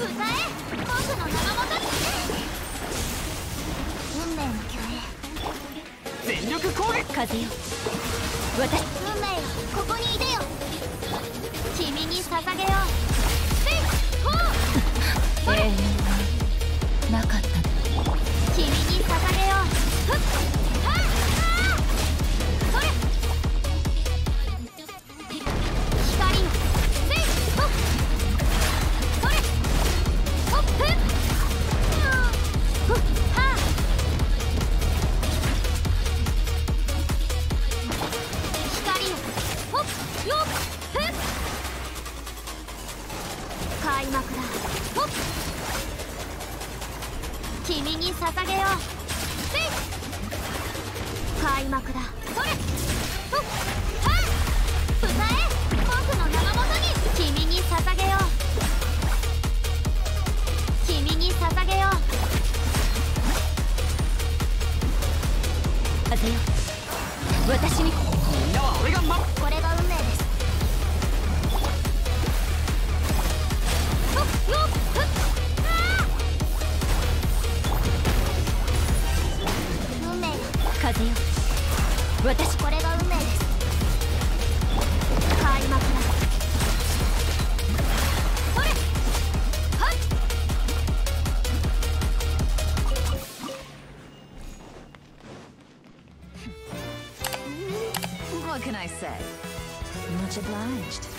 僕の名のもとに。運命の巨栄、 全力攻撃。 風よ、私。 運命よ、ここにいでよ。君に捧げよう。 永遠はなかった。 君に捧げよう。ふっはっそれ光よ、せいほっそれほっふっふっは光よ、ほっよっふっ開幕だ。ほっ君に捧げよう。せい開幕だ。それふっはっ歌え、僕の名のもとに。君に捧げよう。君に捧げよう。 風よ、私に。 みんなは俺がこれが運命です。ふっよっふっ運命よ、 風よ、私。 これが運命です。開幕だ。それはっ What can I say? Much obliged.